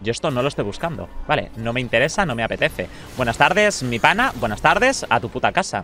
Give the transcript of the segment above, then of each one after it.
yo esto no lo estoy buscando. Vale, no me interesa, no me apetece. Buenas tardes, mi pana, buenas tardes, a tu puta casa.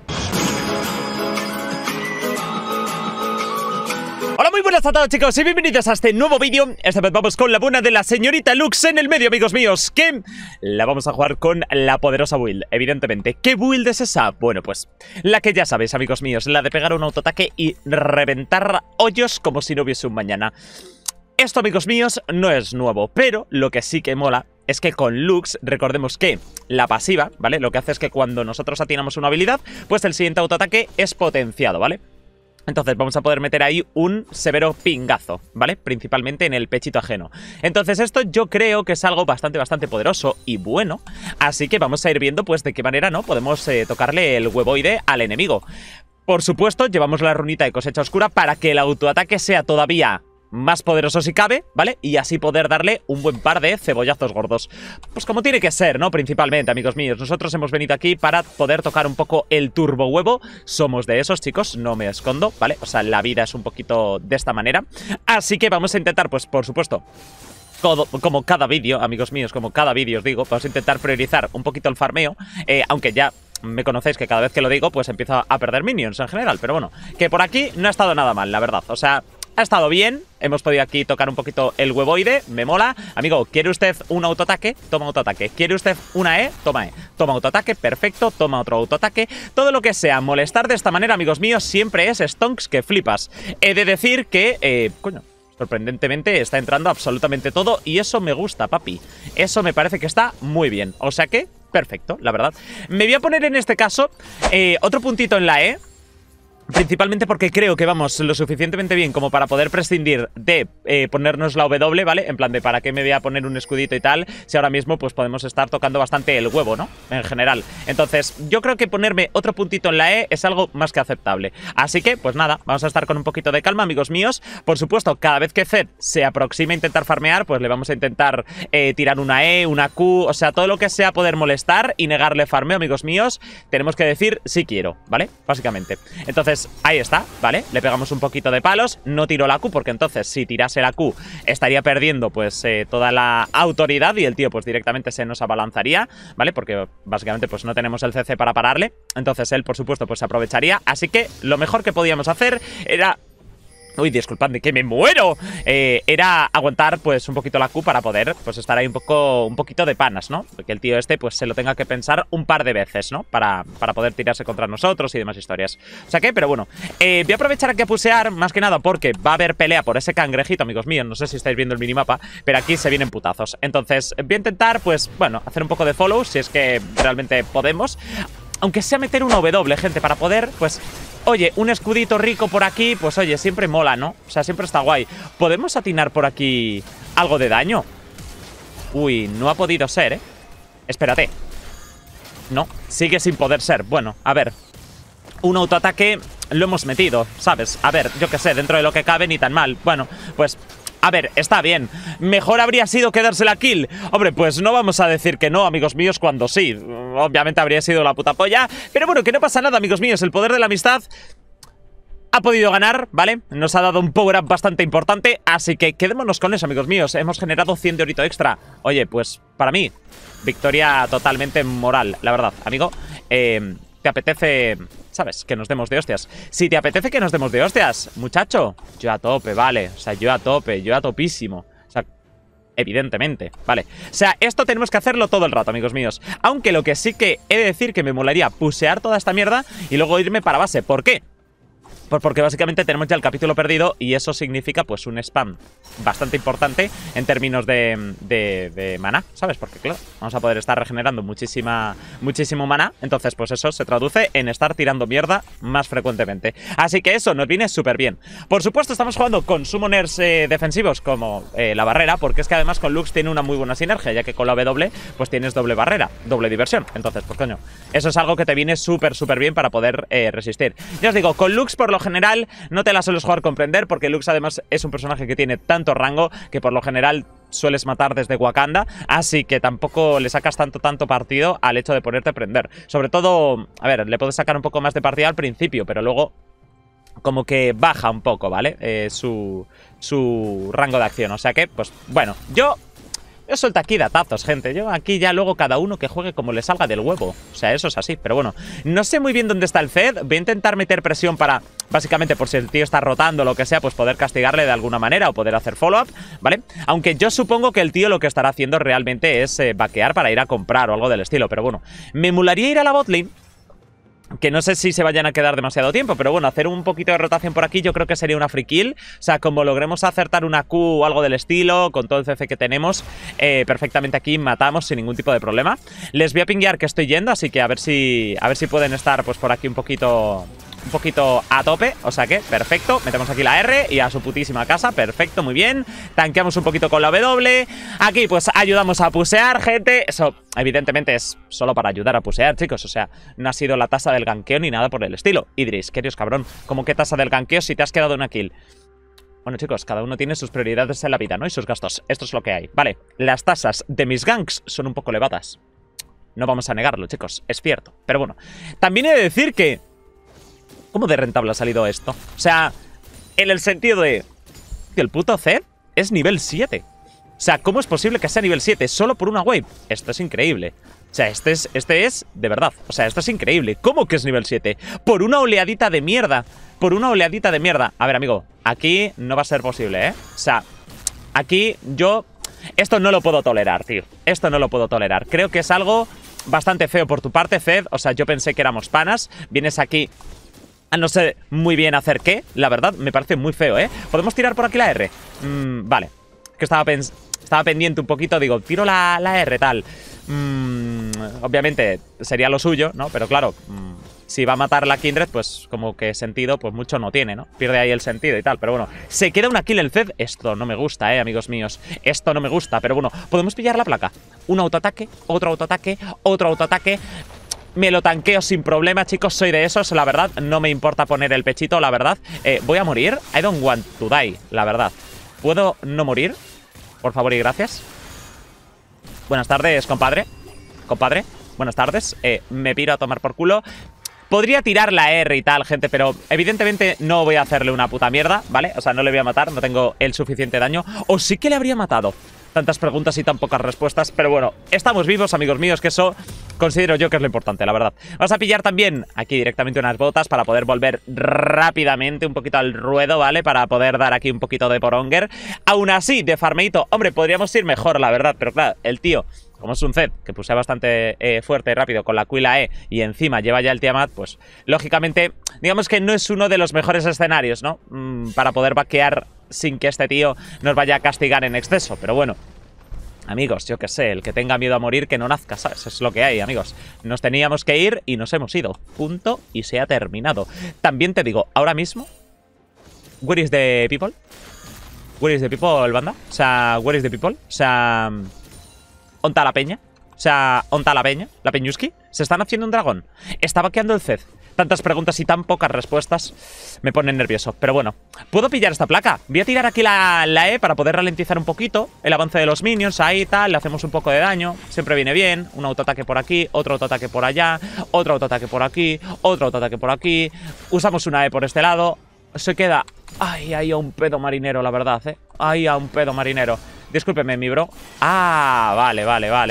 Hola, muy buenas a todos, chicos, y bienvenidos a este nuevo vídeo. Esta vez vamos con la buena de la señorita Lux en el medio, amigos míos, que la vamos a jugar con la poderosa build, evidentemente. ¿Qué build es esa? Bueno, pues la que ya sabéis, amigos míos, la de pegar un autoataque y reventar hoyos como si no hubiese un mañana. Esto, amigos míos, no es nuevo, pero lo que sí que mola es que con Lux, recordemos que la pasiva, ¿vale? Lo que hace es que cuando nosotros atinamos una habilidad, pues el siguiente autoataque es potenciado, ¿vale? Entonces vamos a poder meter ahí un severo pingazo, ¿vale? Principalmente en el pechito ajeno. Entonces esto yo creo que es algo bastante poderoso y bueno. Así que vamos a ir viendo pues de qué manera, ¿no? Podemos tocarle el huevoide al enemigo. Por supuesto, llevamos la runita de cosecha oscura para que el autoataque sea todavía más poderoso si cabe, ¿vale? Y así poder darle un buen par de cebollazos gordos. Pues como tiene que ser, ¿no? Principalmente, amigos míos. Nosotros hemos venido aquí para poder tocar un poco el turbo huevo. Somos de esos, chicos, no me escondo, ¿vale? O sea, la vida es un poquito de esta manera. Así que vamos a intentar, pues, por supuesto, como cada vídeo, amigos míos, como cada vídeo os digo, vamos a intentar priorizar un poquito el farmeo, aunque ya me conocéis que cada vez que lo digo, pues empiezo a perder minions en general. Pero bueno, que por aquí no ha estado nada mal, la verdad. O sea, ha estado bien, hemos podido aquí tocar un poquito el huevoide, me mola. Amigo, ¿quiere usted un autoataque? Toma autoataque. ¿Quiere usted una E? Toma E. Toma autoataque, perfecto, toma otro autoataque. Todo lo que sea molestar de esta manera, amigos míos, siempre es stonks que flipas. He de decir que, coño, sorprendentemente está entrando absolutamente todo y eso me gusta, papi. Eso me parece que está muy bien, o sea que, perfecto, la verdad. Me voy a poner en este caso otro puntito en la E. Principalmente porque creo que vamos lo suficientemente bien como para poder prescindir de ponernos la W, ¿vale? En plan de para qué me voy a poner un escudito y tal, si ahora mismo pues podemos estar tocando bastante el huevo, ¿no? En general. Entonces, yo creo que ponerme otro puntito en la E es algo más que aceptable. Así que, pues nada, vamos a estar con un poquito de calma, amigos míos. Por supuesto, cada vez que Zed se aproxime a intentar farmear, pues le vamos a intentar tirar una E, una Q, o sea, todo lo que sea poder molestar y negarle farmeo, amigos míos, tenemos que decir sí quiero, ¿vale? Básicamente. Entonces, ahí está, ¿vale? Le pegamos un poquito de palos, no tiro la Q porque entonces si tirase la Q estaría perdiendo pues toda la autoridad y el tío pues directamente se nos abalanzaría, ¿vale? Porque básicamente pues no tenemos el CC para pararle, entonces él por supuesto pues se aprovecharía, así que lo mejor que podíamos hacer era... Uy, disculpadme, que me muero. Era aguantar pues un poquito la Q para poder pues estar ahí un poquito de panas, ¿no? Porque el tío este pues se lo tenga que pensar un par de veces, ¿no? Para poder tirarse contra nosotros y demás historias. O sea que, pero bueno, voy a aprovechar aquí a pusear más que nada porque va a haber pelea por ese cangrejito, amigos míos. No sé si estáis viendo el minimapa, pero aquí se vienen putazos. Entonces voy a intentar pues, bueno, hacer un poco de follow si es que realmente podemos. Aunque sea meter una W, gente, para poder, pues... Oye, un escudito rico por aquí, pues oye, siempre mola, ¿no? O sea, siempre está guay. ¿Podemos atinar por aquí algo de daño? Uy, no ha podido ser, ¿eh? Espérate. No, sigue sin poder ser. Bueno, a ver. Un autoataque lo hemos metido, ¿sabes? A ver, yo qué sé, dentro de lo que cabe ni tan mal. Bueno, pues... A ver, está bien. Mejor habría sido quedarse la kill. Hombre, pues no vamos a decir que no, amigos míos, cuando sí. Obviamente habría sido la puta polla. Pero bueno, que no pasa nada, amigos míos. El poder de la amistad ha podido ganar, ¿vale? Nos ha dado un power-up bastante importante. Así que quedémonos con eso, amigos míos. Hemos generado 100 de orito extra. Oye, pues para mí, victoria totalmente moral, la verdad. Amigo, ¿te apetece... ¿Sabes? Que nos demos de hostias. Si te apetece que nos demos de hostias, muchacho, yo a tope, vale. O sea, yo a tope, yo a topísimo. O sea, evidentemente, vale. O sea, esto tenemos que hacerlo todo el rato, amigos míos. Aunque lo que sí que he de decir que me molaría pusear toda esta mierda y luego irme para base. ¿Por qué? Pues porque básicamente tenemos ya el capítulo perdido y eso significa pues un spam bastante importante en términos de maná, ¿sabes? Porque claro, vamos a poder estar regenerando muchísimo maná, entonces pues eso se traduce en estar tirando mierda más frecuentemente. Así que eso nos viene súper bien. Por supuesto estamos jugando con summoners defensivos como la barrera, porque es que además con Lux tiene una muy buena sinergia, ya que con la W pues tienes doble barrera, doble diversión. Entonces pues coño, eso es algo que te viene súper bien para poder resistir. Ya os digo, con Lux por lo general no te la sueles jugar con prender, porque Lux además es un personaje que tiene tanto rango que por lo general sueles matar desde Wakanda, así que tampoco le sacas tanto partido al hecho de ponerte a prender. Sobre todo, a ver, le puedes sacar un poco más de partida al principio, pero luego como que baja un poco, ¿vale? Su rango de acción, o sea que, pues, bueno, yo Yo suelto aquí datazos, gente. Yo aquí ya luego cada uno que juegue como le salga del huevo. O sea, eso es así. Pero bueno, no sé muy bien dónde está el Zed. Voy a intentar meter presión para, básicamente, por si el tío está rotando o lo que sea, pues poder castigarle de alguna manera o poder hacer follow-up, ¿vale? Aunque yo supongo que el tío lo que estará haciendo realmente es vaquear para ir a comprar o algo del estilo. Pero bueno, me molaría ir a la botlane, que no sé si se vayan a quedar demasiado tiempo, pero bueno, hacer un poquito de rotación por aquí yo creo que sería una free kill. O sea, como logremos acertar una Q o algo del estilo, con todo el CC que tenemos, perfectamente aquí matamos sin ningún tipo de problema. Les voy a pinguear que estoy yendo, así que a ver si pueden estar pues por aquí un poquito a tope, o sea que, perfecto, metemos aquí la R y a su putísima casa, perfecto, muy bien, tanqueamos un poquito con la W, aquí pues ayudamos a pusear, gente, eso evidentemente es solo para ayudar a pusear, chicos, o sea, no ha sido la tasa del ganqueo ni nada por el estilo. Idris, ¿qué Dios, cabrón? ¿Cómo que tasa del ganqueo si te has quedado una kill? Bueno, chicos, cada uno tiene sus prioridades en la vida, ¿no? Y sus gastos, esto es lo que hay. Vale, las tasas de mis ganks son un poco elevadas, no vamos a negarlo, chicos, es cierto, pero bueno, también he de decir que ¿cómo de rentable ha salido esto? O sea, en el sentido de que el puto Zed es nivel 7. O sea, ¿cómo es posible que sea nivel 7 solo por una wave? Esto es increíble. O sea, este es de verdad. O sea, esto es increíble. ¿Cómo que es nivel 7? Por una oleadita de mierda. Por una oleadita de mierda. A ver, amigo, aquí no va a ser posible, ¿eh? O sea, aquí yo... Esto no lo puedo tolerar, tío. Esto no lo puedo tolerar. Creo que es algo bastante feo por tu parte, Zed. O sea, yo pensé que éramos panas. Vienes aquí... no sé muy bien hacer qué, la verdad, me parece muy feo, ¿eh? ¿Podemos tirar por aquí la R? Vale. Que estaba pendiente un poquito, digo, tiro la R, tal. Obviamente sería lo suyo, ¿no? Pero claro, si va a matar la Kindred, pues como que sentido, pues mucho no tiene, ¿no? Pierde ahí el sentido y tal, pero bueno. Se queda una kill el Zed. Esto no me gusta, amigos míos. Esto no me gusta, pero bueno, podemos pillar la placa. Un autoataque, otro autoataque, otro autoataque. Me lo tanqueo sin problema, chicos, soy de esos, la verdad. No me importa poner el pechito, la verdad. Voy a morir. I don't want to die, la verdad. ¿Puedo no morir? Por favor y gracias. Buenas tardes, compadre. Compadre, buenas tardes. Me piro a tomar por culo. Podría tirar la R y tal, gente, pero evidentemente no voy a hacerle una puta mierda, ¿vale? O sea, no le voy a matar, no tengo el suficiente daño. O sí que le habría matado. Tantas preguntas y tan pocas respuestas, pero bueno, estamos vivos, amigos míos, que eso considero yo que es lo importante, la verdad. Vamos a pillar también aquí directamente unas botas para poder volver rápidamente un poquito al ruedo, ¿vale? Para poder dar aquí un poquito de poronger. Aún así, de farmeito, hombre, podríamos ir mejor, la verdad, pero claro, el tío, como es un Zed que pusea bastante fuerte y rápido con la Q y la E y encima lleva ya el Tiamat, pues lógicamente, digamos que no es uno de los mejores escenarios, ¿no? Para poder vaquear sin que este tío nos vaya a castigar en exceso, pero bueno. Amigos, yo qué sé, el que tenga miedo a morir que no nazca, ¿sabes? Eso es lo que hay, amigos. Nos teníamos que ir y nos hemos ido. Punto y se ha terminado. También te digo, ahora mismo, where is the people? Where is the people, banda? O sea, where is the people? O sea, ¿onta la peña? O sea, ¿onta la peña? ¿La peñuski? ¿Se están haciendo un dragón? ¿Está vaqueando el Zed? Tantas preguntas y tan pocas respuestas me ponen nervioso. Pero bueno, ¿puedo pillar esta placa? Voy a tirar aquí la E para poder ralentizar un poquito el avance de los minions. Ahí tal, le hacemos un poco de daño. Siempre viene bien. Un autoataque por aquí, otro autoataque por allá, otro autoataque por aquí, otro autoataque por aquí. Usamos una E por este lado. Se queda... Ay, ahí a un pedo marinero, la verdad, ¿eh? Ahí a un pedo marinero. Discúlpeme, mi bro. Ah, vale.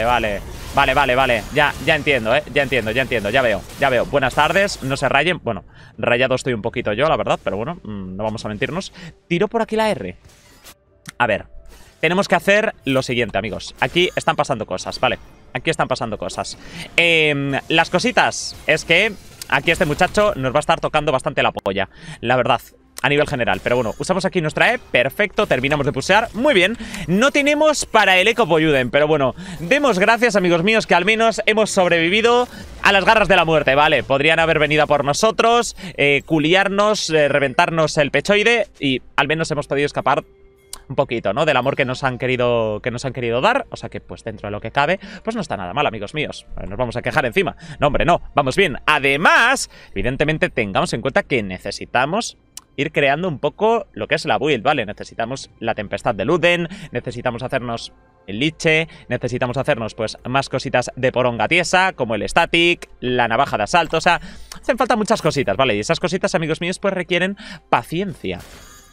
Vale. Ya entiendo, ya entiendo. Ya veo. Buenas tardes, no se rayen. Bueno, rayado estoy un poquito yo, la verdad, pero bueno, no vamos a mentirnos. Tiro por aquí la R. A ver, tenemos que hacer lo siguiente, amigos. Aquí están pasando cosas, ¿vale? Aquí están pasando cosas. Las cositas es que aquí este muchacho nos va a estar tocando bastante la polla, la verdad. A nivel general, pero bueno, usamos aquí nuestra E, perfecto, terminamos de pusear, muy bien. No tenemos para el Eco Poyuden, pero bueno, demos gracias, amigos míos, que al menos hemos sobrevivido a las garras de la muerte, ¿vale? Podrían haber venido a por nosotros, culiarnos, reventarnos el pechoide y al menos hemos podido escapar un poquito, ¿no? Del amor que nos han querido dar, o sea que pues dentro de lo que cabe, pues no está nada mal, amigos míos. Nos vamos a quejar encima. No, hombre, no, vamos bien. Además, evidentemente tengamos en cuenta que necesitamos ir creando un poco lo que es la build, ¿vale? Necesitamos la tempestad de Luden, necesitamos hacernos el liche, necesitamos hacernos pues más cositas de poronga tiesa, como el static, la navaja de asalto, o sea, hacen falta muchas cositas, ¿vale? Y esas cositas, amigos míos, pues requieren paciencia.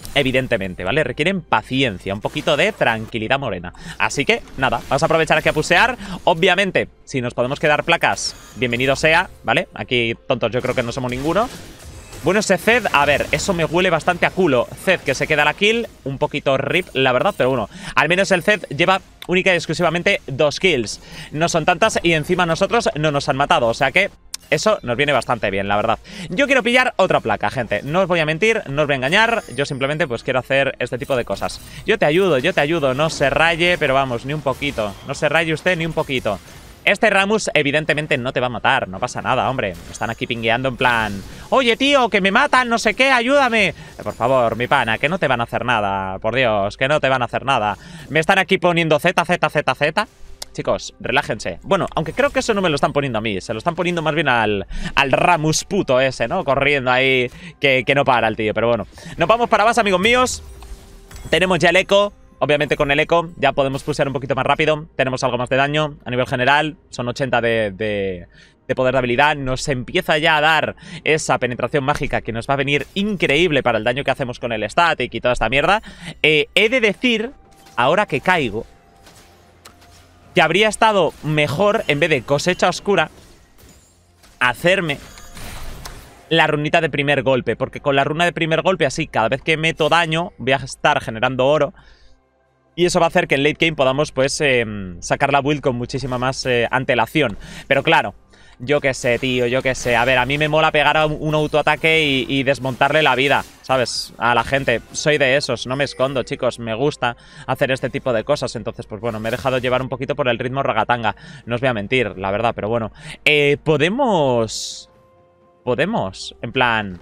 Evidentemente, ¿vale? Requieren paciencia, un poquito de tranquilidad morena. Así que, nada, vamos a aprovechar aquí a pusear. Obviamente, si nos podemos quedar placas, bienvenido sea, ¿vale? Aquí, tontos, yo creo que no somos ninguno. Bueno, ese Zed, a ver, eso me huele bastante a culo. Zed que se queda la kill, un poquito rip, la verdad, pero bueno, al menos el Zed lleva única y exclusivamente 2 kills. No son tantas y encima nosotros no nos han matado, o sea que eso nos viene bastante bien, la verdad. Yo quiero pillar otra placa, gente. No os voy a mentir, no os voy a engañar. Yo simplemente pues quiero hacer este tipo de cosas. Yo te ayudo. No se raye, pero vamos, ni un poquito. No se raye usted ni un poquito. Este Rammus evidentemente no te va a matar, no pasa nada, hombre. Me están aquí pingueando en plan... Oye, tío, que me matan, no sé qué, ayúdame. Por favor, mi pana, que no te van a hacer nada. Por Dios, que no te van a hacer nada. Me están aquí poniendo Z. Chicos, relájense. Bueno, aunque creo que eso no me lo están poniendo a mí. Se lo están poniendo más bien al Rammus puto ese, ¿no? Corriendo ahí, que no para el tío. Pero bueno, nos vamos para base, amigos míos. Tenemos ya el eco. Obviamente con el eco ya podemos pulsar un poquito más rápido. Tenemos algo más de daño a nivel general. Son 80 de poder de habilidad. Nos empieza ya a dar esa penetración mágica que nos va a venir increíble para el daño que hacemos con el static y toda esta mierda. He de decir, ahora que caigo, que habría estado mejor, en vez de cosecha oscura, hacerme la runita de primer golpe. Porque con la runa de primer golpe, así, cada vez que meto daño, voy a estar generando oro. Y eso va a hacer que en late game podamos, pues, sacar la build con muchísima más antelación. Pero claro, yo qué sé, tío, yo qué sé. A ver, a mí me mola pegar a un autoataque y desmontarle la vida, ¿sabes? A la gente. Soy de esos, no me escondo, chicos. Me gusta hacer este tipo de cosas. Entonces, pues bueno, me he dejado llevar un poquito por el ritmo ragatanga. No os voy a mentir, la verdad, pero bueno. Podemos, en plan...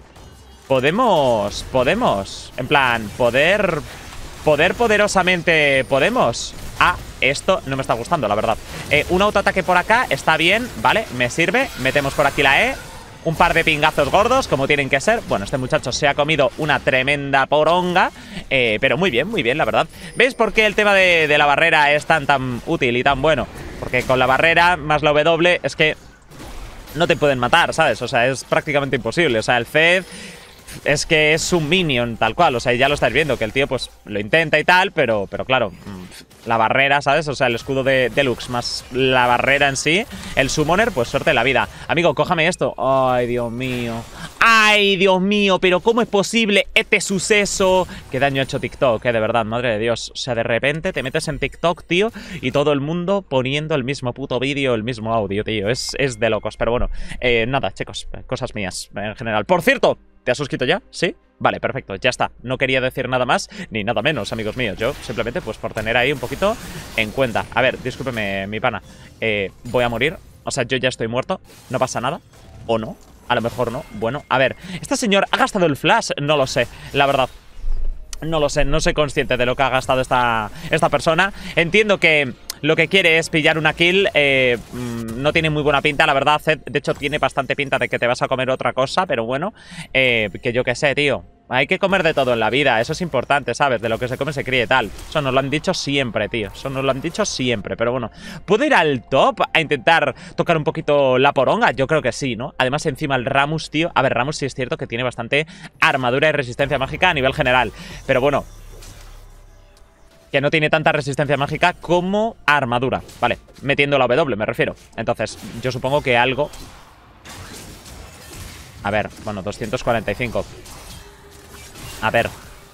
Podemos, en plan, poderosamente podemos. Ah, esto no me está gustando, la verdad. Un autoataque por acá está bien, ¿vale? Me sirve. Metemos por aquí la E. Un par de pingazos gordos, como tienen que ser. Bueno, este muchacho se ha comido una tremenda poronga. Pero muy bien, la verdad. ¿Veis por qué el tema de la barrera es tan útil y tan bueno? Porque con la barrera más la W es que no te pueden matar, ¿sabes? O sea, es prácticamente imposible. O sea, el Zed... es que es un minion, tal cual. O sea, ya lo estáis viendo, que el tío pues lo intenta y tal, pero claro, la barrera, ¿sabes? O sea, el escudo de Deluxe más la barrera en sí, el summoner, pues suerte de la vida. Amigo, cójame esto. Ay, Dios mío. Ay, Dios mío, pero ¿cómo es posible este suceso? Qué daño ha hecho TikTok, de verdad, madre de Dios. O sea, de repente te metes en TikTok, tío, y todo el mundo poniendo el mismo puto vídeo, el mismo audio, tío. Es de locos, pero bueno. Nada, chicos, cosas mías en general. Por cierto, ¿te has suscrito ya? ¿Sí? Vale, perfecto, ya está. No quería decir nada más ni nada menos, amigos míos. Yo simplemente, pues, por tener ahí un poquito en cuenta. A ver, discúlpeme, mi pana. Voy a morir. O sea, yo ya estoy muerto. No pasa nada. ¿O no? A lo mejor no. Bueno, a ver. ¿Este señor ha gastado el flash? No lo sé, la verdad. No lo sé, no soy consciente de lo que ha gastado esta persona. Entiendo que lo que quiere es pillar una kill. No tiene muy buena pinta, la verdad. De hecho, tiene bastante pinta de que te vas a comer otra cosa, pero bueno, que yo qué sé, tío. Hay que comer de todo en la vida, eso es importante, ¿sabes? De lo que se come se críe y tal. Eso nos lo han dicho siempre, tío. Eso nos lo han dicho siempre, pero bueno. ¿Puedo ir al top a intentar tocar un poquito la poronga? Yo creo que sí, ¿no? Además, encima el Rammus, tío. A ver, Rammus sí es cierto que tiene bastante armadura y resistencia mágica a nivel general. Pero bueno, que no tiene tanta resistencia mágica como armadura. Vale, metiendo la W, me refiero. Entonces, yo supongo que algo... A ver, bueno, 245... A ver,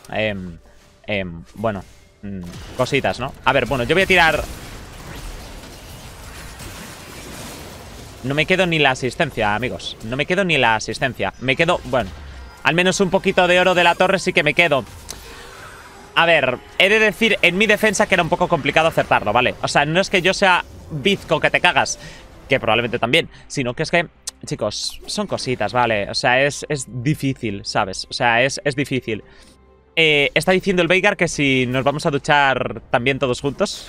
bueno, cositas, ¿no? A ver, bueno, yo voy a tirar... No me quedo ni la asistencia, amigos. No me quedo ni la asistencia. Me quedo, bueno, al menos un poquito de oro de la torre sí que me quedo. A ver, he de decir en mi defensa que era un poco complicado acertarlo, ¿vale? O sea, no es que yo sea bizco que te cagas, que probablemente también, sino que es que... Chicos, son cositas, ¿vale? O sea, es difícil, ¿sabes? O sea, es difícil. Está diciendo el Veigar que si nos vamos a duchar también todos juntos.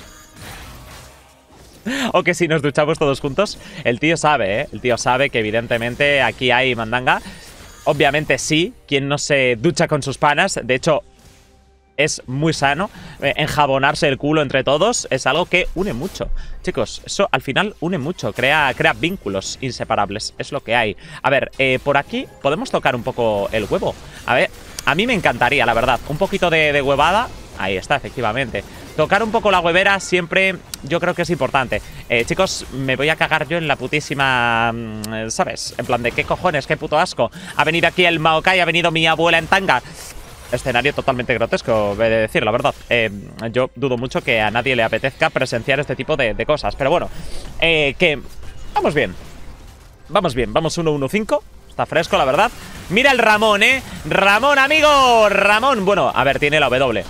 O que si nos duchamos todos juntos. El tío sabe, ¿eh? El tío sabe que evidentemente aquí hay mandanga. Obviamente sí, quien no se ducha con sus panas. De hecho... es muy sano. Enjabonarse el culo entre todos es algo que une mucho. Chicos, eso al final une mucho. Crea vínculos inseparables. Es lo que hay. A ver, por aquí podemos tocar un poco el huevo. A ver, A mí me encantaría, la verdad. Un poquito de huevada. Ahí está, efectivamente. Tocar un poco la huevera siempre yo creo que es importante. Chicos, me voy a cagar yo en la putísima... ¿sabes? En plan de qué cojones, qué puto asco. Ha venido aquí el Maokai, ha venido mi abuela en tanga. Escenario totalmente grotesco, he de decir, la verdad. Yo dudo mucho que a nadie le apetezca presenciar este tipo de cosas. Pero bueno, que... Vamos bien. Vamos bien, vamos 1-1-5. Está fresco, la verdad. Mira el Ramón, Ramón, amigo. Ramón, bueno, a ver, tiene la W.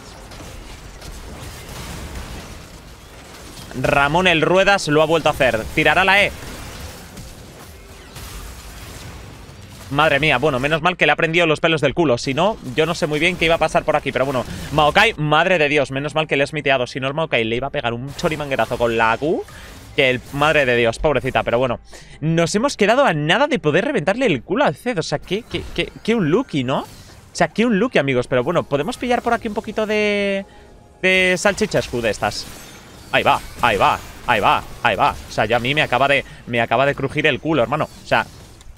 Ramón el Ruedas lo ha vuelto a hacer. Tirará la E. Madre mía, bueno, menos mal que le ha prendido los pelos del culo. Si no, yo no sé muy bien qué iba a pasar por aquí. Pero bueno, Maokai, madre de Dios, menos mal que le he smiteado. Si no, el Maokai le iba a pegar un chorimanguerazo con la Q. Que el... Madre de Dios, pobrecita, pero bueno. Nos hemos quedado a nada de poder reventarle el culo al Zed. O sea, que un Lucky, ¿no? O sea, que un Lucky, amigos. Pero bueno, podemos pillar por aquí un poquito de salchichas de estas. Ahí va, ahí va, ahí va, ahí va. O sea, ya a mí me acaba de crujir el culo, hermano. O sea...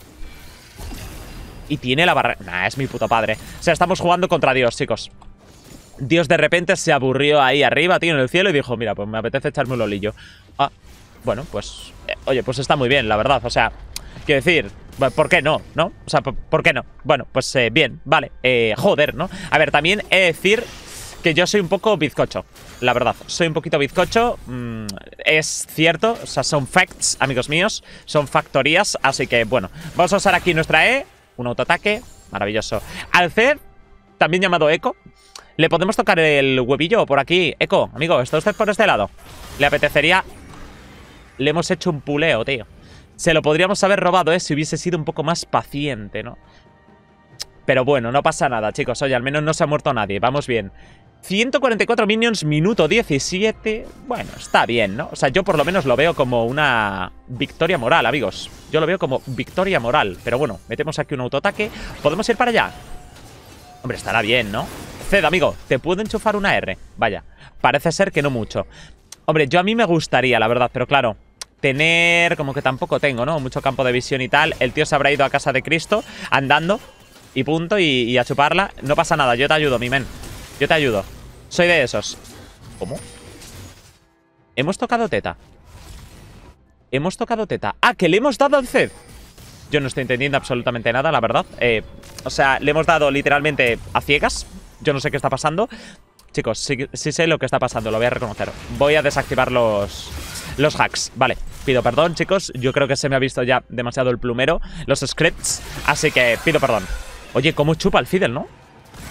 Y tiene la barrera... Nah, es mi puto padre. O sea, estamos jugando contra Dios, chicos. Dios de repente se aburrió ahí arriba, tío, en el cielo, y dijo, mira, pues me apetece echarme un lolillo. Ah, bueno, pues... oye, pues está muy bien, la verdad. O sea, quiero decir, ¿por qué no? ¿No? O sea, ¿por qué no? Bueno, pues bien, vale. Joder, ¿no? A ver, también he de decir que yo soy un poco bizcocho, la verdad. Soy un poquito bizcocho. Es cierto, o sea, son facts, amigos míos. Son factorías, así que, bueno. Vamos a usar aquí nuestra E. Un autoataque, maravilloso. Al Zed, también llamado Echo, ¿le podemos tocar el huevillo por aquí? Echo, amigo, ¿está usted por este lado? ¿Le apetecería? Le hemos hecho un puleo, tío. Se lo podríamos haber robado, si hubiese sido un poco más paciente, ¿no? Pero bueno, no pasa nada, chicos. Oye, al menos no se ha muerto nadie, vamos bien. 144 minions, minuto 17. Bueno, está bien, ¿no? O sea, yo por lo menos lo veo como una victoria moral, amigos. Yo lo veo como victoria moral. Pero bueno, metemos aquí un autoataque. ¿Podemos ir para allá? Hombre, estará bien, ¿no? Zed, amigo, ¿te puedo enchufar una R? Vaya, parece ser que no mucho. Hombre, yo a mí me gustaría, la verdad, pero claro, tener... como que tampoco tengo, ¿no? Mucho campo de visión y tal. El tío se habrá ido a casa de Cristo andando y punto, y a chuparla. No pasa nada, yo te ayudo, mi men. Yo te ayudo. Soy de esos. ¿Cómo? Hemos tocado teta. Hemos tocado teta. Ah, que le hemos dado al Zed. Yo no estoy entendiendo absolutamente nada, la verdad. O sea, le hemos dado literalmente a ciegas. Yo no sé qué está pasando. Chicos, sí sé lo que está pasando, lo voy a reconocer. Voy a desactivar los hacks. Vale, pido perdón, chicos. Yo creo que se me ha visto ya demasiado el plumero, los scripts, así que pido perdón. Oye, ¿cómo chupa el Fidel, no?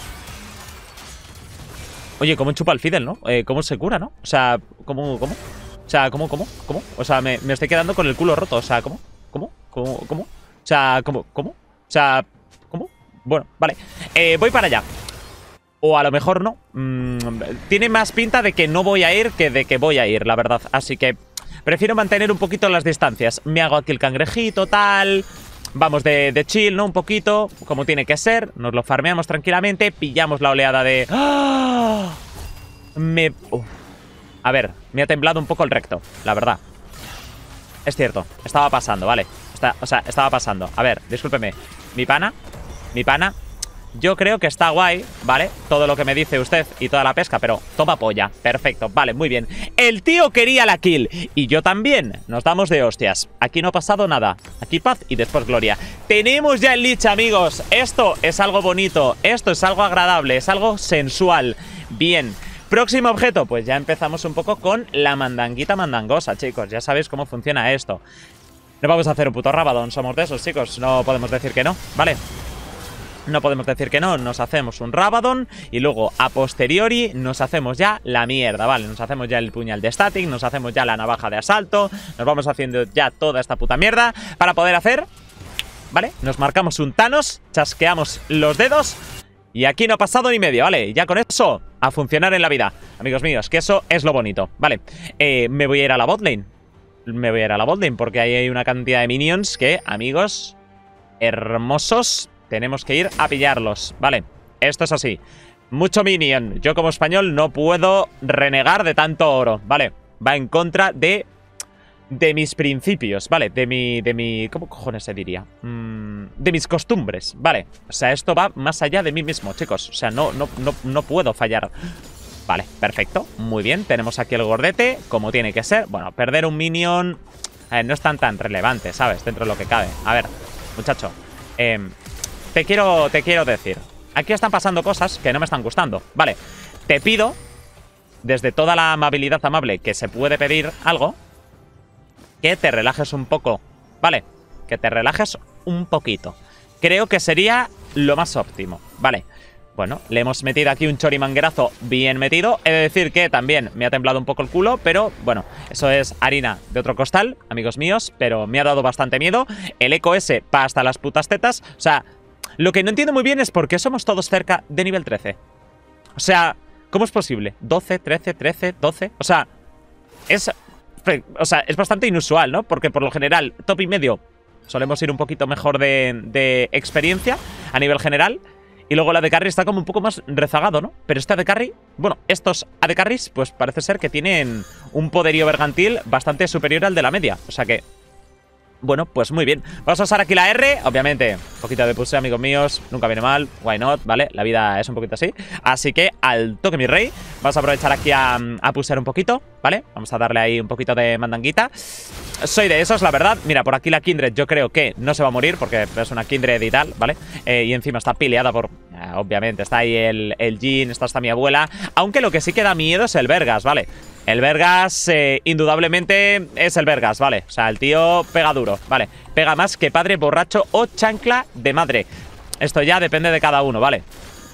Oye, ¿cómo chupa el Fidel, no? ¿Cómo se cura, no? O sea, ¿cómo? O sea, ¿cómo? O sea, me estoy quedando con el culo roto. O sea, ¿cómo? O sea, ¿cómo? O sea, ¿cómo? Bueno, vale. Voy para allá. O a lo mejor no. Tiene más pinta de que no voy a ir que de que voy a ir, la verdad. Así que prefiero mantener un poquito las distancias. Me hago aquí el cangrejito, tal... Vamos de chill, ¿no? Un poquito, como tiene que ser. Nos lo farmeamos tranquilamente. Pillamos la oleada de... ¡Ah! A ver, me ha temblado un poco el recto, la verdad. Es cierto, estaba pasando, vale. O sea, estaba pasando. A ver, discúlpeme. Mi pana. Yo creo que está guay, ¿vale? Todo lo que me dice usted y toda la pesca, pero toma polla. Perfecto, vale, muy bien. El tío quería la kill y yo también. Nos damos de hostias. Aquí no ha pasado nada. Aquí paz y después gloria. Tenemos ya el Lich, amigos. Esto es algo bonito. Esto es algo agradable. Es algo sensual. Bien. Próximo objeto. Pues ya empezamos un poco con la mandanguita mandangosa, chicos. Ya sabéis cómo funciona esto. No vamos a hacer un puto Rabadon. Somos de esos, chicos. No podemos decir que no, ¿vale? No podemos decir que no, nos hacemos un Rabadon y luego a posteriori nos hacemos ya la mierda, ¿vale? Nos hacemos ya el puñal de static, nos hacemos ya la navaja de asalto, nos vamos haciendo ya toda esta puta mierda para poder hacer, ¿vale? Nos marcamos un Thanos, chasqueamos los dedos y aquí no ha pasado ni medio, ¿vale? Ya con eso, a funcionar en la vida, amigos míos, que eso es lo bonito, ¿vale? Me voy a ir a la botlane, porque ahí hay una cantidad de minions que, amigos, hermosos... Tenemos que ir a pillarlos, vale, esto es así. Mucho minion, yo como español no puedo renegar de tanto oro, vale. Va en contra de de mis principios, ¿vale? De mi... ¿Cómo cojones se diría? De mis costumbres, ¿vale? O sea, esto va más allá de mí mismo, chicos. O sea, no puedo fallar. Vale, perfecto. Muy bien, tenemos aquí el gordete, como tiene que ser. Bueno, perder un minion no es tan relevante, ¿sabes? Dentro de lo que cabe. A ver, muchacho, te quiero decir, aquí están pasando cosas que no me están gustando. Vale, te pido, desde toda la amabilidad amable que se puede pedir algo, que te relajes un poco, ¿vale? Que te relajes un poquito. Creo que sería lo más óptimo, ¿vale? Bueno, le hemos metido aquí un chorimanguerazo bien metido. He de decir que también me ha temblado un poco el culo, pero bueno, eso es harina de otro costal, amigos míos, pero me ha dado bastante miedo. El eco ese va hasta las putas tetas. O sea, lo que no entiendo muy bien es por qué somos todos cerca de nivel 13. O sea, ¿cómo es posible? 12, 13, 13, 12. O sea, es bastante inusual, ¿no? Porque por lo general, top y medio solemos ir un poquito mejor de experiencia a nivel general. Y luego el AD Carry está como un poco más rezagado, ¿no? Pero este AD Carry, bueno, estos AD Carries, pues parece ser que tienen un poderío bergantil bastante superior al de la media. O sea que, bueno, pues muy bien. Vamos a usar aquí la R, obviamente. Un poquito de push, amigos míos. Nunca viene mal, why not, ¿vale? La vida es un poquito así. Así que, al toque mi rey. Vamos a aprovechar aquí a pushear un poquito, ¿vale? Vamos a darle ahí un poquito de mandanguita. Soy de esos, la verdad. Mira, por aquí la Kindred yo creo que no se va a morir porque es una Kindred y tal, ¿vale? Y encima está pileada por... obviamente, está ahí el Jhin, está hasta mi abuela. Aunque lo que sí que da miedo es el Vergas, ¿vale? El Vergas, indudablemente, es el Vergas, ¿vale? O sea, el tío pega duro, ¿vale? Pega más que padre borracho o chancla de madre. Esto ya depende de cada uno, ¿vale?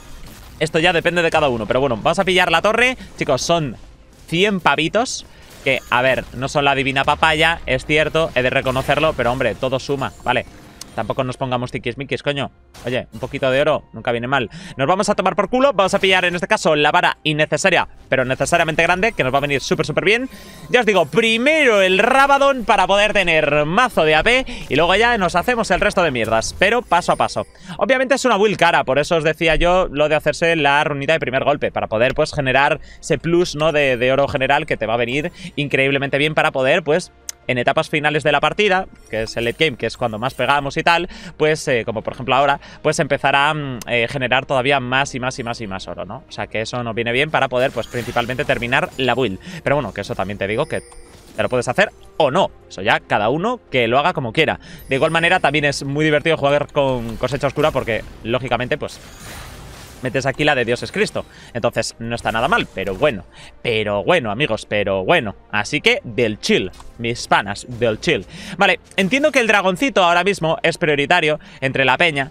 Esto ya depende de cada uno. Pero bueno, vamos a pillar la torre. Chicos, son 100 pavitos. Que, a ver, no son la divina papaya, es cierto, he de reconocerlo, pero hombre, todo suma, ¿vale? Tampoco nos pongamos tiquismiquis, coño. Oye, un poquito de oro nunca viene mal. Nos vamos a tomar por culo. Vamos a pillar, en este caso, la vara innecesaria, pero necesariamente grande, que nos va a venir súper bien. Ya os digo, primero el Rabadon para poder tener mazo de AP y luego ya nos hacemos el resto de mierdas, pero paso a paso. Obviamente es una build cara, por eso os decía yo lo de hacerse la runita de primer golpe, para poder, pues, generar ese plus, ¿no? De oro general que te va a venir increíblemente bien para poder, pues... en etapas finales de la partida, que es el late game, que es cuando más pegamos y tal, pues, como por ejemplo ahora, pues empezar a generar todavía más y más oro, ¿no? O sea, que eso nos viene bien para poder, pues, principalmente terminar la build. Pero bueno, que eso también te digo que te lo puedes hacer o no. Eso ya cada uno que lo haga como quiera. De igual manera, también es muy divertido jugar con cosecha oscura porque, lógicamente, pues... metes aquí la de Dios es Cristo. Entonces no está nada mal, pero bueno, amigos, pero bueno. Así que del chill, mis panas, del chill. Vale, entiendo que el dragoncito ahora mismo es prioritario entre la peña.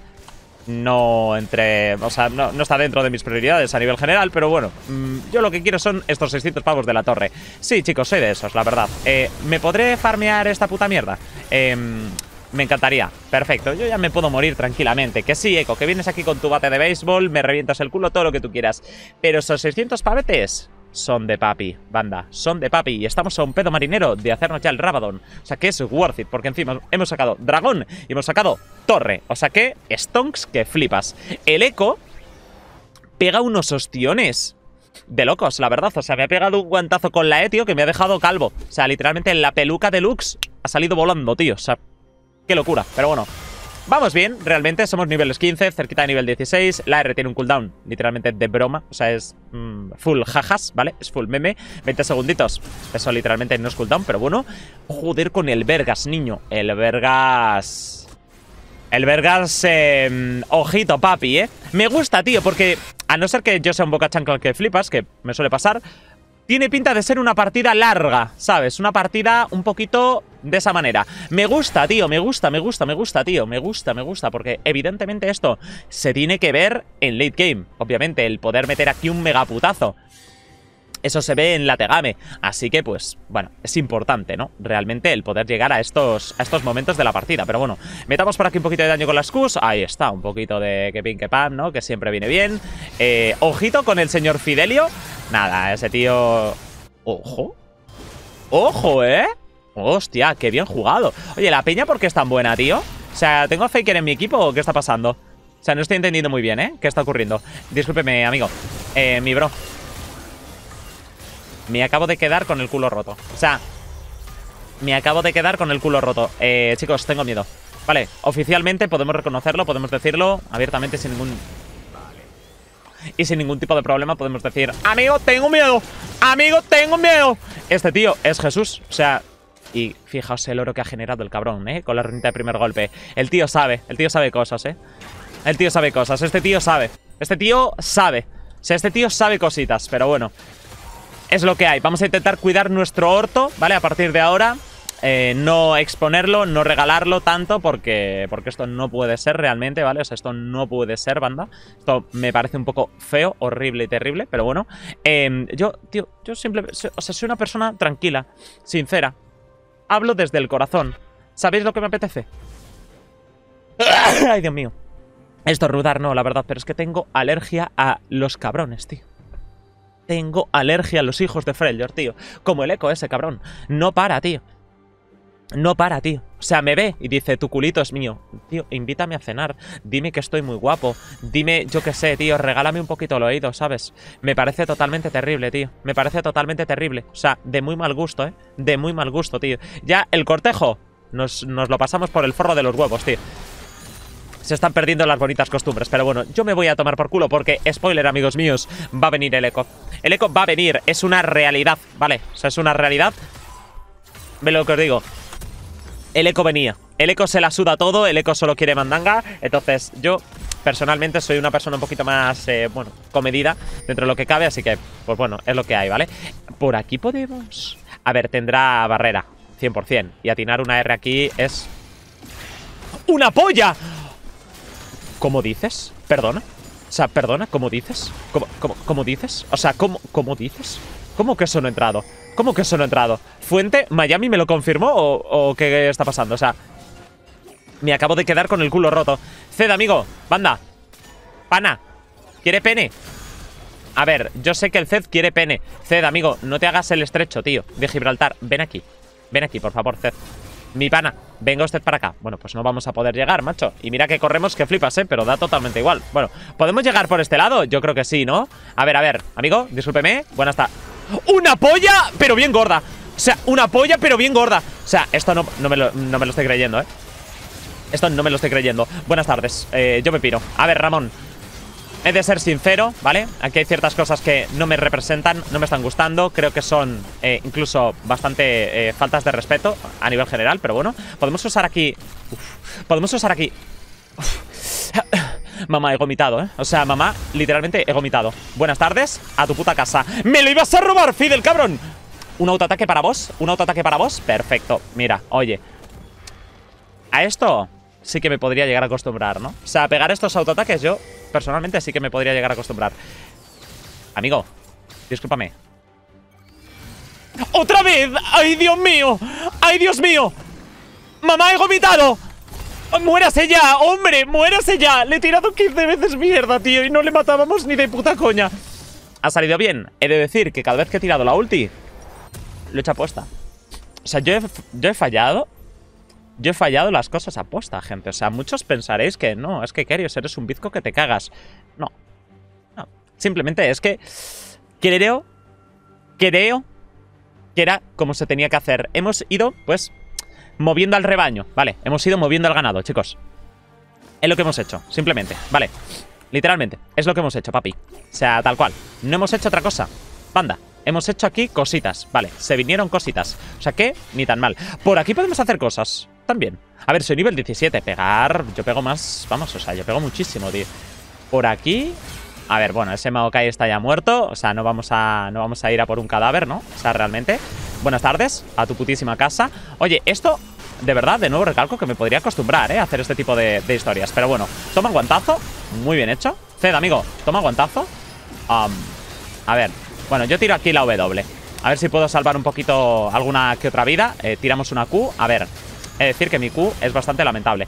No entre... o sea, no está dentro de mis prioridades a nivel general, pero bueno, yo lo que quiero son estos 600 pavos de la torre. Sí, chicos, soy de esos, la verdad. ¿Me podré farmear esta puta mierda? Me encantaría. Perfecto, yo ya me puedo morir tranquilamente. Que sí, Eco, que vienes aquí con tu bate de béisbol, me revientas el culo, todo lo que tú quieras. Pero esos 600 pavetes son de papi, banda, son de papi. Y estamos a un pedo marinero de hacernos ya el Rabadon. O sea que es worth it, porque encima hemos sacado dragón y hemos sacado torre. O sea que stonks que flipas. El Eco pega unos ostiones de locos, la verdad. O sea, me ha pegado un guantazo con la E, tío, que me ha dejado calvo. O sea, literalmente la peluca deluxe ha salido volando, tío. O sea... qué locura, pero bueno, vamos bien, realmente somos niveles 15, cerquita de nivel 16. La R tiene un cooldown literalmente de broma, o sea, es full jajas, ¿vale? Es full meme, 20 segunditos. Eso literalmente no es cooldown, pero bueno. Joder con el Vergas, niño. El Vergas... el Vergas, ojito, papi, ¿eh? Me gusta, tío, porque a no ser que yo sea un boca chancla que flipas, que me suele pasar... tiene pinta de ser una partida larga, ¿sabes? Una partida un poquito de esa manera. Me gusta, tío, me gusta, tío. Me gusta, porque evidentemente esto se tiene que ver en late game. Obviamente, el poder meter aquí un megaputazo. Eso se ve en la Tegame. Así que, pues, bueno, es importante, ¿no? Realmente el poder llegar a estos momentos de la partida. Pero bueno, metamos por aquí un poquito de daño con las Qs. Ahí está, un poquito de que pin que pam, ¿no? Que siempre viene bien. Ojito con el señor Fidelio. Nada, ese tío... ¡Ojo! ¡Ojo, eh! ¡Hostia, qué bien jugado! Oye, ¿la peña por qué es tan buena, tío? O sea, ¿tengo a Faker en mi equipo o qué está pasando? O sea, no estoy entendiendo muy bien, ¿eh? ¿Qué está ocurriendo? Discúlpeme, amigo. Mi bro. Me acabo de quedar con el culo roto. O sea, Me acabo de quedar con el culo roto. Chicos, tengo miedo. Vale, oficialmente podemos reconocerlo, podemos decirlo abiertamente sin ningún... Y sin ningún tipo de problema podemos decir: amigo, tengo miedo. Amigo, tengo miedo. Este tío es Jesús. O sea, y fijaos el oro que ha generado el cabrón, con la runita de primer golpe. El tío sabe cosas, El tío sabe cosas, este tío sabe. Este tío sabe. O sea, este tío sabe cositas, pero bueno. Es lo que hay. Vamos a intentar cuidar nuestro orto, ¿vale? A partir de ahora. No exponerlo, no regalarlo tanto porque esto no puede ser realmente, ¿vale? O sea, esto no puede ser, banda. Esto me parece un poco feo, horrible y terrible, pero bueno. Yo simplemente, o sea, soy una persona tranquila, sincera. Hablo desde el corazón. ¿Sabéis lo que me apetece? Ay, Dios mío. Estornudar no, la verdad, pero es que tengo alergia a los cabrones, tío. Tengo alergia a los hijos de Freljord, tío. Como el eco ese, cabrón. No para, tío. No para, tío. O sea, me ve y dice: tu culito es mío. Tío, invítame a cenar. Dime que estoy muy guapo. Dime, yo qué sé, tío. Regálame un poquito el oído, ¿sabes? Me parece totalmente terrible, tío. Me parece totalmente terrible. O sea, de muy mal gusto, De muy mal gusto, tío. Ya el cortejo nos lo pasamos por el forro de los huevos, tío. Se están perdiendo las bonitas costumbres. Pero bueno, yo me voy a tomar por culo porque, spoiler, amigos míos, va a venir el eco. El eco va a venir. Es una realidad, ¿vale? O sea, es una realidad. Ve lo que os digo. El eco venía. El eco se la suda todo. El eco solo quiere mandanga. Entonces yo personalmente soy una persona un poquito más, bueno, comedida dentro de lo que cabe. Así que, pues bueno, es lo que hay, ¿vale? Por aquí podemos... A ver, tendrá barrera 100%. Y atinar una R aquí es... ¡una polla! ¿Cómo dices? ¿Perdona? O sea, perdona, ¿cómo dices? ¿Cómo dices? O sea, ¿cómo dices? ¿Cómo que eso no ha entrado? ¿Cómo que eso no ha entrado? ¿Fuente? ¿Miami me lo confirmó o qué está pasando? O sea, me acabo de quedar con el culo roto. Zed, amigo, banda. Pana. ¿Quiere pene? A ver, yo sé que el Zed quiere pene. Zed, amigo, no te hagas el estrecho, tío, de Gibraltar. Ven aquí. Ven aquí, por favor, Zed. Mi pana, venga usted para acá. Bueno, pues no vamos a poder llegar, macho. Y mira que corremos, que flipas, pero da totalmente igual. Bueno, ¿podemos llegar por este lado? Yo creo que sí, ¿no? A ver, amigo, discúlpeme. Buenas tardes. ¡Una polla, pero bien gorda! O sea, una polla, pero bien gorda. O sea, esto no me lo estoy creyendo, Esto no me lo estoy creyendo. Buenas tardes, yo me piro. A ver, Ramón, he de ser sincero, ¿vale? Aquí hay ciertas cosas que no me representan, no me están gustando. Creo que son incluso bastante faltas de respeto a nivel general, pero bueno. Podemos usar aquí... podemos usar aquí... Mamá, he vomitado, O sea, mamá, literalmente he vomitado. Buenas tardes, a tu puta casa. ¡Me lo ibas a robar, Fidel, cabrón! ¿Un autoataque para vos? ¿Un autoataque para vos? Perfecto. Mira, oye, a esto sí que me podría llegar a acostumbrar, ¿no? O sea, a pegar estos autoataques yo, personalmente, sí que me podría llegar a acostumbrar. Amigo, discúlpame. ¡Otra vez! ¡Ay, Dios mío! ¡Ay, Dios mío! ¡Mamá, he vomitado! ¡Muérase ya! ¡Hombre! ¡Muérase ya! Le he tirado 15 veces mierda, tío, y no le matábamos ni de puta coña. Ha salido bien. He de decir que cada vez que he tirado la ulti, lo he hecho aposta. O sea, yo he fallado. Yo he fallado las cosas aposta, gente. O sea, muchos pensaréis que no, es que Kerios, eres un bizco que te cagas. No. No. Simplemente es que creo que era como se tenía que hacer. Hemos ido, pues, moviendo al rebaño, vale, hemos ido moviendo al ganado, chicos. Es lo que hemos hecho, simplemente, vale. Literalmente, es lo que hemos hecho, papi. O sea, tal cual, no hemos hecho otra cosa. Banda, hemos hecho aquí cositas, vale, se vinieron cositas. O sea que, ni tan mal. Por aquí podemos hacer cosas, también. A ver, soy nivel 17, pegar, yo pego más, vamos, o sea, yo pego muchísimo, tío. Por aquí... A ver, bueno, ese Maokai está ya muerto. O sea, no vamos a ir a por un cadáver, ¿no? O sea, realmente. Buenas tardes, a tu putísima casa. Oye, esto, de verdad, de nuevo recalco que me podría acostumbrar, a hacer este tipo de historias. Pero bueno, toma guantazo. Muy bien hecho. Zed, amigo, toma guantazo. A ver, bueno, yo tiro aquí la W. A ver si puedo salvar un poquito alguna que otra vida. Tiramos una Q. A ver, he de decir que mi Q es bastante lamentable.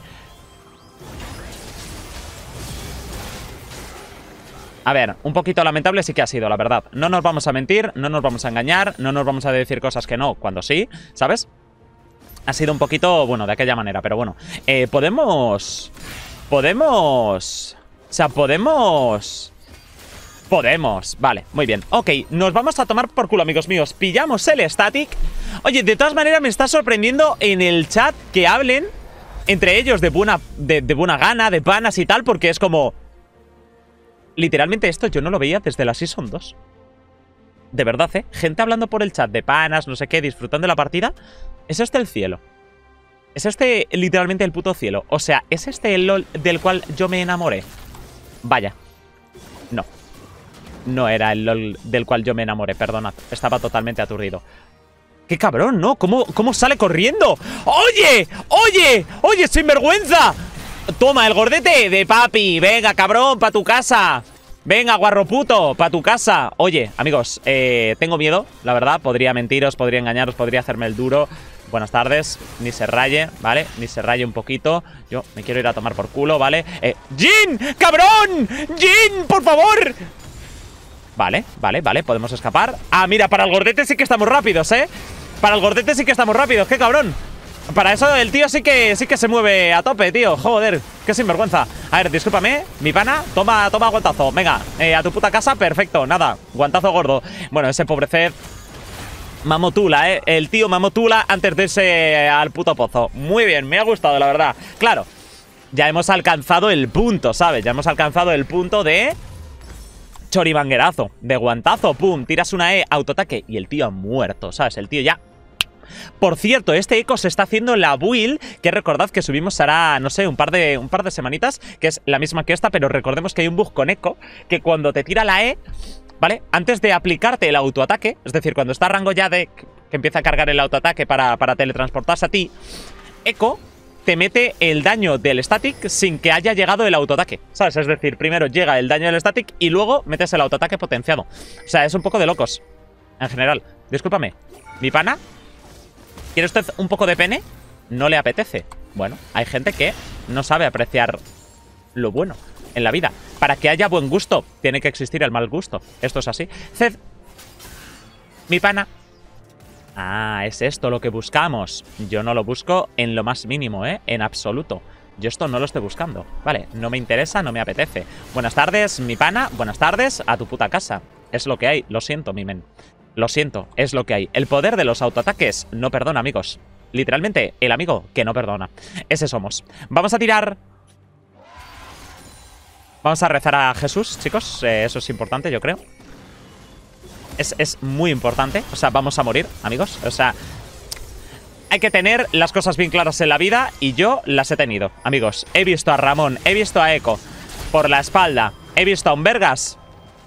A ver, un poquito lamentable sí que ha sido, la verdad. No nos vamos a mentir, no nos vamos a engañar, no nos vamos a decir cosas que no, cuando sí, ¿sabes? Ha sido un poquito, bueno, de aquella manera, pero bueno. Podemos... O sea, podemos... Podemos, vale, muy bien. Ok, nos vamos a tomar por culo, amigos míos. Pillamos el static. Oye, de todas maneras me está sorprendiendo en el chat que hablen entre ellos de buena gana, de panas y tal, porque es como... Literalmente esto yo no lo veía desde la Season 2. De verdad, ¿eh? Gente hablando por el chat de panas, no sé qué, disfrutando de la partida. Es este el cielo. Es este literalmente el puto cielo. O sea, ¿es este el LOL del cual yo me enamoré? Vaya. No. No era el LOL del cual yo me enamoré, perdonad. Estaba totalmente aturdido. ¡Qué cabrón!, ¿no? ¿Cómo sale corriendo? ¡Oye! ¡Oye! ¡Oye, sinvergüenza! Toma, el gordete de papi. Venga, cabrón, pa' tu casa. Venga, guarroputo, pa' tu casa. Oye, amigos, tengo miedo, la verdad. Podría mentiros, podría engañaros, podría hacerme el duro. Buenas tardes. Ni se raye, ¿vale? Ni se raye un poquito. Yo me quiero ir a tomar por culo, ¿vale? ¡Jin! ¡Cabrón! ¡Jin, por favor! Vale, vale, vale, podemos escapar. Ah, mira, para el gordete sí que estamos rápidos, ¿eh? Para el gordete sí que estamos rápidos, qué cabrón. Para eso el tío sí que se mueve a tope, tío. Joder, qué sinvergüenza. A ver, discúlpame, mi pana. Toma guantazo, venga, a tu puta casa, perfecto, nada, guantazo gordo. Bueno, ese pobre Zed mamotula, el tío mamotula antes de irse al puto pozo. Muy bien, me ha gustado, la verdad. Claro, ya hemos alcanzado el punto, ¿sabes? Ya hemos alcanzado el punto de... choribanguerazo, de guantazo, pum, tiras una E, autoataque y el tío ha muerto, ¿sabes? El tío ya... Por cierto, este eco se está haciendo la build, que recordad que subimos hará, no sé, un par de semanitas, que es la misma que esta, pero recordemos que hay un bug con eco, que cuando te tira la E, ¿vale? Antes de aplicarte el autoataque, es decir, cuando está a rango ya de que empieza a cargar el autoataque para teletransportarse a ti, eco te mete el daño del static sin que haya llegado el autoataque, ¿sabes? Es decir, primero llega el daño del static y luego metes el autoataque potenciado. O sea, es un poco de locos, en general. Discúlpame, mi pana, ¿quiere usted un poco de pene? ¿No le apetece? Bueno, hay gente que no sabe apreciar lo bueno en la vida. Para que haya buen gusto, tiene que existir el mal gusto. Esto es así. Zed, mi pana. Ah, es esto lo que buscamos. Yo no lo busco en lo más mínimo, en absoluto. Yo esto no lo estoy buscando. Vale, no me interesa, no me apetece. Buenas tardes, mi pana. Buenas tardes, a tu puta casa. Es lo que hay, lo siento, mi men. Lo siento, es lo que hay. El poder de los autoataques no perdona, amigos. Literalmente, el amigo que no perdona. Ese somos. Vamos a tirar... Vamos a rezar a Jesús, chicos. Eso es importante, yo creo. Es muy importante. O sea, vamos a morir, amigos. O sea, hay que tener las cosas bien claras en la vida. Y yo las he tenido, amigos. He visto a Ramón, he visto a Echo por la espalda. He visto a un Vergas.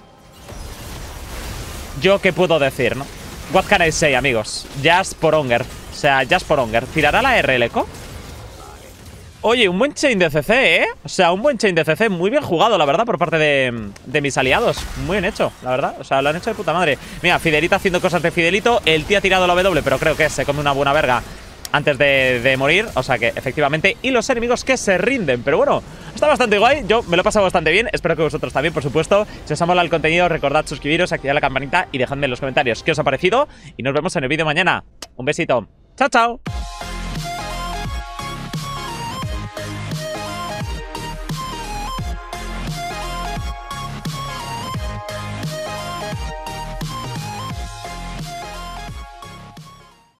Yo qué puedo decir, ¿no? What can I say, amigos? Just por Onger. O sea, just por Onger. ¿Tirará la R el Echo? Oye, un buen chain de CC, ¿eh? O sea, un buen chain de CC. Muy bien jugado, la verdad, por parte de mis aliados. Muy bien hecho, la verdad. O sea, lo han hecho de puta madre. Mira, Fidelito haciendo cosas de Fidelito. El tío ha tirado la W, pero creo que se come una buena verga antes de morir. O sea que, efectivamente. Y los enemigos que se rinden. Pero bueno, está bastante guay. Yo me lo he pasado bastante bien. Espero que vosotros también, por supuesto. Si os ha molado el contenido, recordad suscribiros, activar la campanita y dejadme en los comentarios qué os ha parecido. Y nos vemos en el vídeo mañana. Un besito. Chao, chao.